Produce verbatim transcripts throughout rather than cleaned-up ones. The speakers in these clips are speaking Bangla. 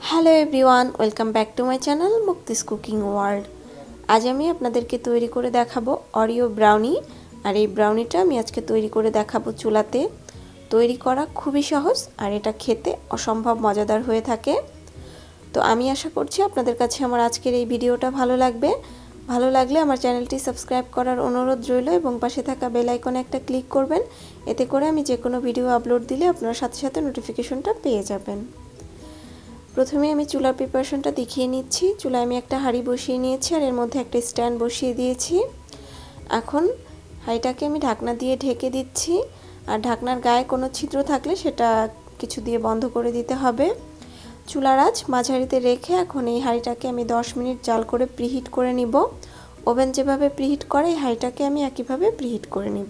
Hello everyone, welcome back to my channel Mukti's cooking world. আজ আমি আপনাদেরকে তৈরি করে দেখাবো অরিও ব্রাউনি। আর এই ব্রাউনিটা আমি আজকে তৈরি করে দেখাবো চুলাতে। তৈরি করা খুবই সহজ আর এটা খেতে অসম্ভব মজাদার হয়ে থাকে। তো আমি আশা করছি আপনাদের কাছে আমার আজকের এই ভিডিওটা ভালো লাগবে। ভালো লাগলে আমার চ্যানেলটি সাবস্ক্রাইব করার অনুরোধ রইল এবং পাশে থাকা বেল আইকনে একটা ক্লিক করবেন। এতে করে আমি যে কোনো ভিডিও আপলোড দিলে আপনারা সাথে সাথে নোটিফিকেশনটা পেয়ে যাবেন। প্রথমে আমি চুলার প্রিপারেশনটা দেখিয়ে নিচ্ছি। চুলায় আমি একটা হাঁড়ি বসিয়ে নিয়েছি আর এর মধ্যে একটা স্ট্যান্ড বসিয়ে দিয়েছি। এখন হাঁড়িটাকে আমি ঢাকনা দিয়ে ঢেকে দিচ্ছি। আর ঢাকনার গায়ে কোনো ছিদ্র থাকলে সেটা কিছু দিয়ে বন্ধ করে দিতে হবে। চুলার আঁচ মাঝারিতে রেখে এখন এই হাঁড়িটাকে আমি দশ মিনিট জাল করে প্রিহিট করে নিব। ওভেন যেভাবে প্রিহিট করে এই হাঁড়িটাকে আমি একইভাবে প্রিহিট করে নিব।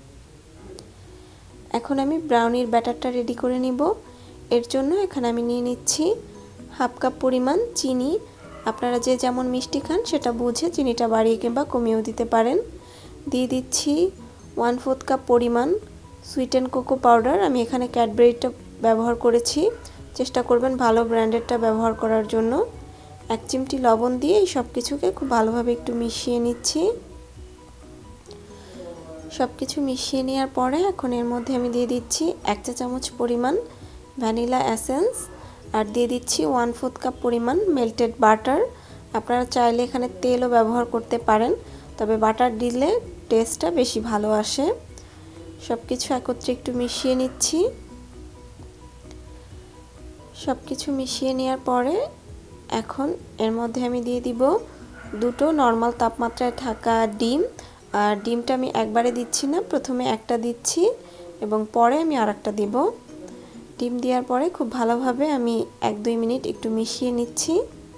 এখন আমি ব্রাউনির ব্যাটারটা রেডি করে নিব। এর জন্য এখানে আমি নিয়ে নিচ্ছি হাফ কাপ পরিমাণ চিনি। আপনারা যে যেমন মিষ্টি খান সেটা বুঝে চিনিটা বাড়িয়ে কিংবা কমিয়েও দিতে পারেন। দিয়ে দিচ্ছি ওয়ান ফোর্থ কাপ পরিমাণ সুইট অ্যান্ড কোকো পাউডার। আমি এখানে ক্যাডবেরিটা ব্যবহার করেছি, চেষ্টা করবেন ভালো ব্র্যান্ডেরটা ব্যবহার করার জন্য। এক চিমটি লবণ দিয়ে এই সব কিছুকে খুব ভালোভাবে একটু মিশিয়ে নিচ্ছি। সব কিছু মিশিয়ে নেওয়ার পরে এখন এর মধ্যে আমি দিয়ে দিচ্ছি এক চা চামচ পরিমাণ ভ্যানিলা এসেন্স আর দিয়ে দিচ্ছি ওয়ান ফোর্থ কাপ পরিমাণ মেল্টেড বাটার। আপনারা চাইলে এখানে তেলও ব্যবহার করতে পারেন, তবে বাটার দিলে টেস্টটা বেশি ভালো আসে। সব কিছু একত্রে একটু মিশিয়ে নিচ্ছি। সব কিছু মিশিয়ে নেওয়ার পরে এখন এর মধ্যে আমি দিয়ে দিব দুটো নর্মাল তাপমাত্রায় থাকা ডিম। আর ডিমটা আমি একবারে দিচ্ছি না, প্রথমে একটা দিচ্ছি এবং পরে আমি আর একটা দিব। ডিম দেওয়ার পরে খুব ভালোভাবে আমি এক দুই মিনিট একটু মিশিয়ে নিচ্ছি।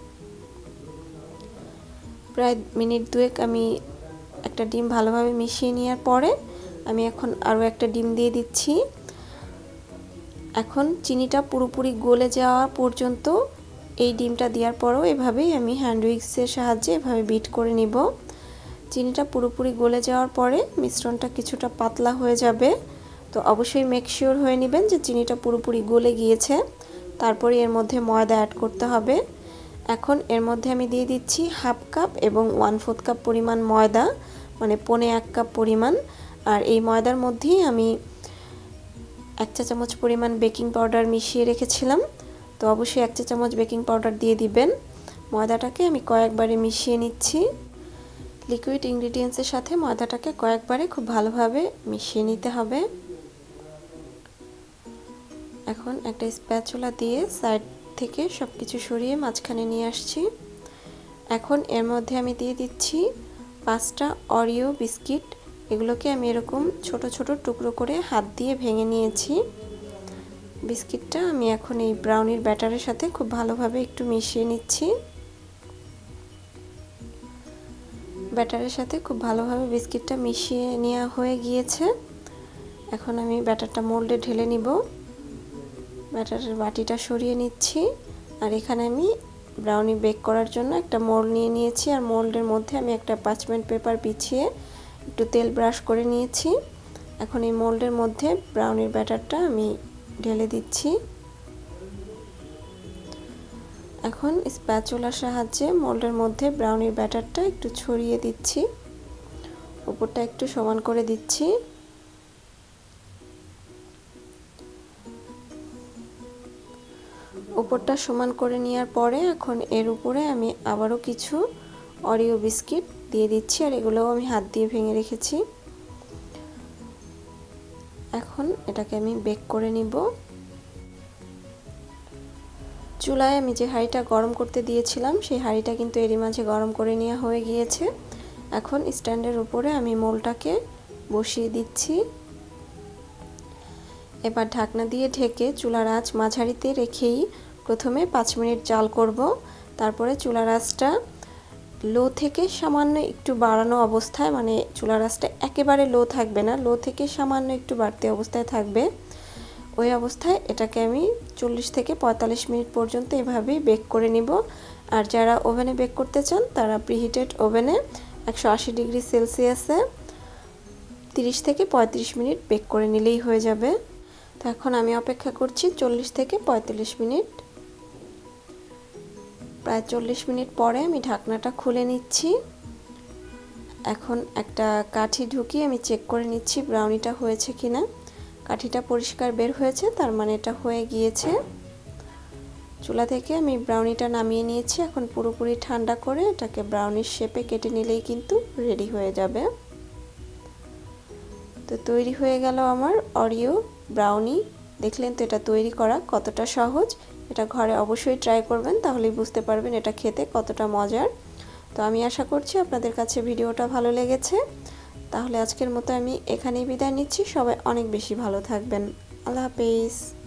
প্রায় মিনিট দুয়েক আমি একটা ডিম ভালোভাবে মিশিয়ে নেওয়ার পরে আমি এখন আরও একটা ডিম দিয়ে দিচ্ছি। এখন চিনিটা পুরোপুরি গলে যাওয়া পর্যন্ত এই ডিমটা দেওয়ার পরেও এভাবেই আমি হ্যান্ড উইক্সের সাহায্যে এভাবে বিট করে নিব। চিনিটা পুরোপুরি গলে যাওয়ার পরে মিশ্রণটা কিছুটা পাতলা হয়ে যাবে। তো অবশ্যই মেক শিওর হয়ে নেবেন যে চিনিটা পুরোপুরি গলে গিয়েছে। তারপরে এর মধ্যে ময়দা অ্যাড করতে হবে। এখন এর মধ্যে আমি দিয়ে দিচ্ছি হাফ কাপ এবং ওয়ান ফোর্থ কাপ পরিমাণ ময়দা, মানে পৌনে এক কাপ পরিমাণ। আর এই ময়দার মধ্যেই আমি এক চা চামচ পরিমাণ বেকিং পাউডার মিশিয়ে রেখেছিলাম। তো অবশ্যই এক চা চামচ বেকিং পাউডার দিয়ে দিবেন। ময়দাটাকে আমি কয়েকবারে মিশিয়ে নিচ্ছি। লিকুইড ইনগ্রিডিয়েন্টসের সাথে ময়দাটাকে কয়েকবারে খুব ভালোভাবে মিশিয়ে নিতে হবে। এখন একটা স্প্যাচুলা দিয়ে সাইড থেকে সব কিছু সরিয়ে মাঝখানে নিয়ে আসছি। এখন এর মধ্যে আমি দিয়ে দিচ্ছি পাঁচটা অরিও বিস্কিট। এগুলোকে আমি এরকম ছোট ছোট টুকরো করে হাত দিয়ে ভেঙে নিয়েছি। বিস্কিটটা আমি এখন এই ব্রাউনির ব্যাটারের সাথে খুব ভালোভাবে একটু মিশিয়ে নিচ্ছি। ব্যাটারের সাথে খুব ভালোভাবে বিস্কিটটা মিশিয়ে নেওয়া হয়ে গিয়েছে। এখন আমি ব্যাটারটা মোল্ডে ঢেলে নিব। ব্যাটারের বাটিটা সরিয়ে নিচ্ছি। আর এখানে আমি ব্রাউনি বেক করার জন্য একটা মোল্ড নিয়ে নিয়েছি। আর মোল্ডের মধ্যে আমি একটা পার্চমেন্ট পেপার বিছিয়ে একটু তেল ব্রাশ করে নিয়েছি। এখন এই মোল্ডের মধ্যে ব্রাউনির ব্যাটারটা আমি ঢেলে দিচ্ছি। এখন স্প্যাচুলার সাহায্যে মোল্ডের মধ্যে ব্রাউনির ব্যাটারটা একটু ছড়িয়ে দিচ্ছি, উপরটা একটু সমান করে দিচ্ছি। উপরটা সমান করে নেওয়ার পরে এখন এর উপরে আমি আবারও কিছু অরিও বিস্কিট দিয়ে দিচ্ছি। আর এগুলোও আমি হাত দিয়ে ভেঙে রেখেছি। এখন এটাকে আমি বেক করে নিব। চুলায় আমি যে হাঁড়িটা গরম করতে দিয়েছিলাম সেই হাঁড়িটা কিন্তু এরই মাঝে গরম করে নেওয়া হয়ে গিয়েছে। এখন স্ট্যান্ডের উপরে আমি মোলটাকে বসিয়ে দিচ্ছি। এবার ঢাকনা দিয়ে ঢেকে চুলার আঁচ মাঝারিতে রেখেই প্রথমে পাঁচ মিনিট জাল করব। তারপরে চুলার আঁচটা লো থেকে সামান্য একটু বাড়ানো অবস্থায়, মানে চুলার আঁচটা একেবারে লো থাকবে না, লো থেকে সামান্য একটু বাড়তি অবস্থায় থাকবে। ওই অবস্থায় এটাকে আমি চল্লিশ থেকে পঁয়তাল্লিশ মিনিট পর্যন্ত এভাবেই বেক করে নিব। আর যারা ওভেনে বেক করতে চান তারা প্রিহিটেড ওভেনে একশো আশি ডিগ্রি সেলসিয়াসে তিরিশ থেকে পঁয়ত্রিশ মিনিট বেক করে নিলেই হয়ে যাবে। তো এখন আমি অপেক্ষা করছি চল্লিশ থেকে পঁয়তাল্লিশ মিনিট। প্রায় চল্লিশ মিনিট পরে আমি ঢাকনাটা খুলে নিচ্ছি। এখন একটা কাঠি ঢুকিয়ে আমি চেক করে নিচ্ছি ব্রাউনিটা হয়েছে কিনা। কাঠিটা পরিষ্কার বের হয়েছে, তার মানে এটা হয়ে গিয়েছে। চুলা থেকে আমি ব্রাউনিটা নামিয়ে নিয়েছি। এখন পুরোপুরি ঠান্ডা করে এটাকে ব্রাউনির শেপে কেটে নিলেই কিন্তু রেডি হয়ে যাবে। তো তৈরি হয়ে গেল আমার অরিও ব্রাউনি। দেখলেন তো এটা তৈরি করা কতটা সহজ। এটা ঘরে অবশ্যই ট্রাই করবেন, তাহলেই বুঝতে পারবেন এটা খেতে কতটা মজার। তো আমি আশা করছি আপনাদের কাছে ভিডিওটা ভালো লেগেছে। তাহলে আজকের মতো আমি এখানেই বিদায় নিচ্ছি। সবাই অনেক বেশি ভালো থাকবেন। আল্লাহ হাফেজ।